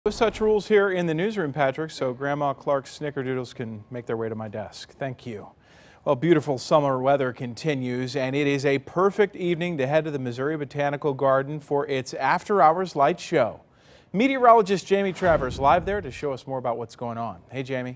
No such rules here in the newsroom, Patrick, so Grandma Clark's snickerdoodles can make their way to my desk. Thank you. Well, beautiful summer weather continues, and it is a perfect evening to head to the Missouri Botanical Garden for its after-hours light show. Meteorologist Jamie Travers live there to show us more about what's going on. Hey, Jamie.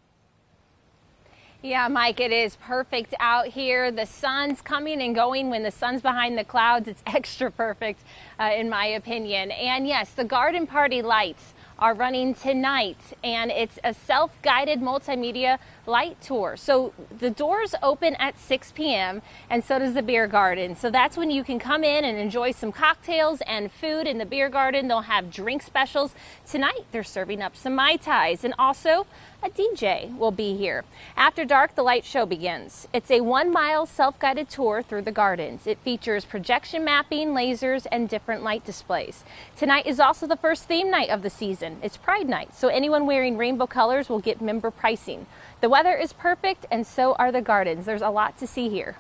Yeah, Mike, it is perfect out here. The sun's coming and going. When the sun's behind the clouds, it's extra perfect, in my opinion. And yes, the garden party lights are running tonight, and it's a self-guided multimedia light tour. So the doors open at 6 p.m. and so does the Biergarten. So that's when you can come in and enjoy some cocktails and food in the Biergarten. They'll have drink specials. Tonight they're serving up some Mai Tais, and also a DJ will be here. After dark, the light show begins. It's a 1-mile self-guided tour through the gardens. It features projection mapping, lasers, and different light displays. Tonight is also the first theme night of the season. It's Pride Night, so anyone wearing rainbow colors will get member pricing. The weather is perfect, and so are the gardens. There's a lot to see here.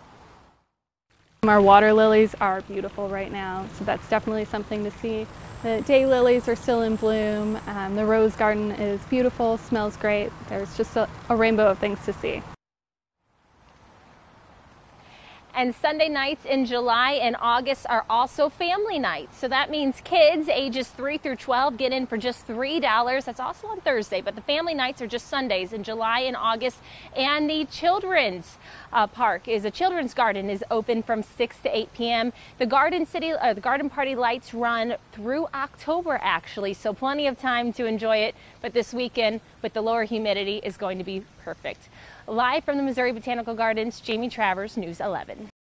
Our water lilies are beautiful right now, so that's definitely something to see. The daylilies are still in bloom. The rose garden is beautiful, smells great. There's just a rainbow of things to see. And Sunday nights in July and August are also family nights. So that means kids ages 3 through 12 get in for just $3. That's also on Thursday, but the family nights are just Sundays in July and August. And the children's children's garden is open from 6 to 8 p.m. The garden party lights run through October, actually, so plenty of time to enjoy it. But this weekend, with the lower humidity, is going to be perfect. Live from the Missouri Botanical Gardens, Jamie Travers, News 11.